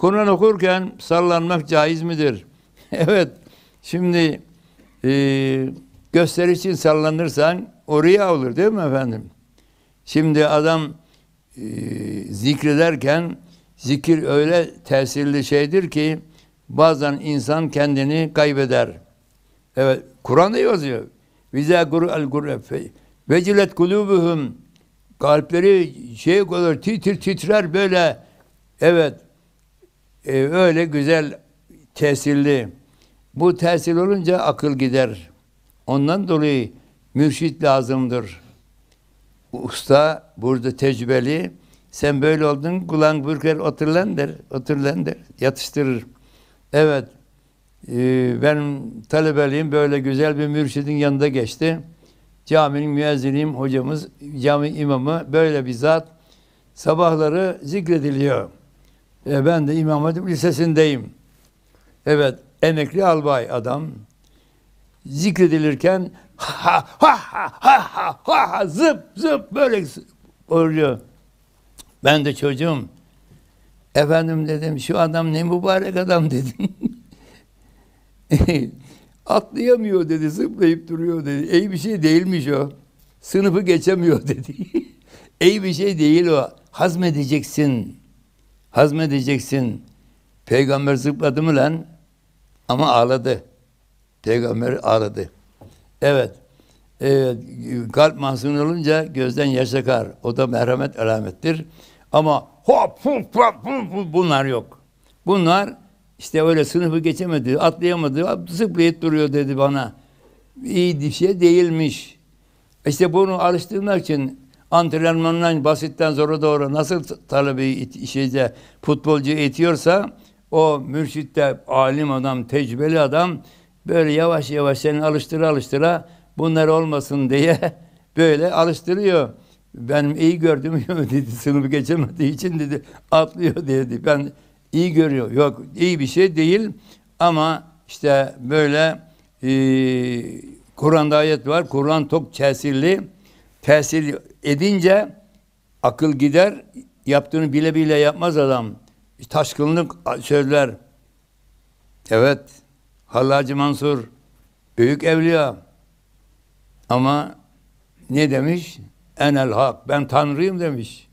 Kur'an okurken sallanmak caiz midir? Evet. Şimdi gösteriş için sallanırsan oraya olur değil mi efendim? Şimdi adam zikrederken zikir öyle tesirli şeydir ki bazen insan kendini kaybeder. Evet. Kur'an'da yazıyor. Vize Kur'an vecilet kulubuhum, kalpleri şey kadar titrer böyle. Evet. Öyle güzel tesirli. Bu tesir olunca akıl gider. Ondan dolayı mürşit lazımdır. Usta burada tecrübeli. Sen böyle oldun, kulağın burker otur lan der, yatıştırır. Evet. Benim talebeliğim böyle güzel bir mürşidin yanında geçti. Caminin müezziniyim hocamız, cami imamı böyle bir zat. Sabahları zikrediliyor. Ben de İmam Hatip Lisesi'ndeyim. Evet, emekli albay adam. Zikredilirken ha ha ha ha ha ha ha zıp zıp böyle oluyor. Ben de çocuğum. Efendim dedim, şu adam ne mübarek adam dedim. Atlayamıyor dedi, zıplayıp duruyor dedi. İyi bir şey değilmiş o. Sınıfı geçemiyor dedi. İyi bir şey değil o. Hazmedeceksin. Hazmedeceksin. Peygamber zıpladı mı lan? Ama ağladı. Peygamber ağladı. Evet. Kalp mahzun olunca gözden yaş akar. O da merhamet alamettir. Ama hop hop hop bunlar yok. Bunlar işte öyle sınıfı geçemedi, atlayamadı, zıplayıp duruyor dedi bana. İyi bir şey değilmiş. İşte bunu alıştırmak için antrenmandan basitten zora doğru nasıl talebeyi futbolcu itiyorsa o mürşitte alim adam, tecrübeli adam böyle yavaş yavaş seni alıştıra bunlar olmasın diye böyle alıştırıyor. Benim iyi gördüm dedi, sınıfı geçemediği için dedi atlıyor dedi. Ben iyi görüyor. Yok, iyi bir şey değil ama işte böyle Kur'an'da ayet var. Kur'an çok tesirli. Tesir edince akıl gider. Yaptığını bile bile yapmaz adam. Taşkınlık söyler. Evet. Hallacı Mansur büyük evliya. Ama ne demiş? Enel hak. Ben Tanrıyım demiş.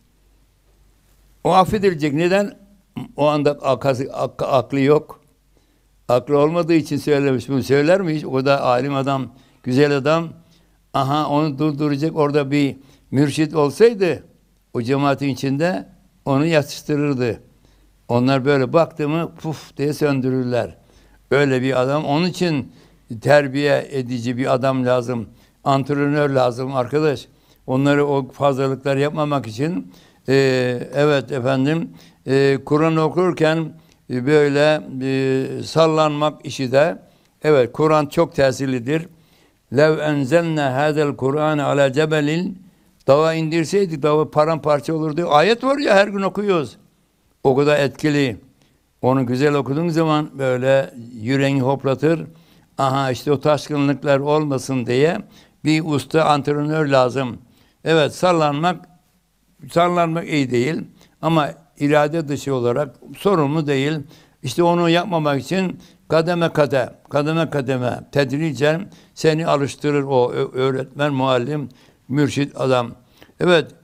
O affedilecek. Neden? O anda aklı yok. Aklı olmadığı için söylemiş. Bunu söyler mi hiç? O da alim adam, güzel adam. Aha onu durduracak orada bir mürşit olsaydı o cemaatin içinde onu yatıştırırdı. Onlar böyle baktı mı puf diye söndürürler. Öyle bir adam. Onun için terbiye edici bir adam lazım. Antrenör lazım arkadaş. Onları o fazlalıklar yapmamak için evet efendim Kur'an okurken böyle sallanmak işi de evet Kur'an çok tesirlidir. Lev enzelne hadel Kur'an ala cebelin dağa indirseydik dağa paramparça olurdu. Ayet var ya her gün okuyoruz. O kadar etkili. Onu güzel okuduğun zaman böyle yüreğini hoplatır. Aha işte o taşkınlıklar olmasın diye bir usta antrenör lazım. Evet sallanmak iyi değil ama irade dışı olarak sorumlu değil. İşte onu yapmamak için kademe kademe tedricen seni alıştırır o öğretmen, muallim, mürşit adam. Evet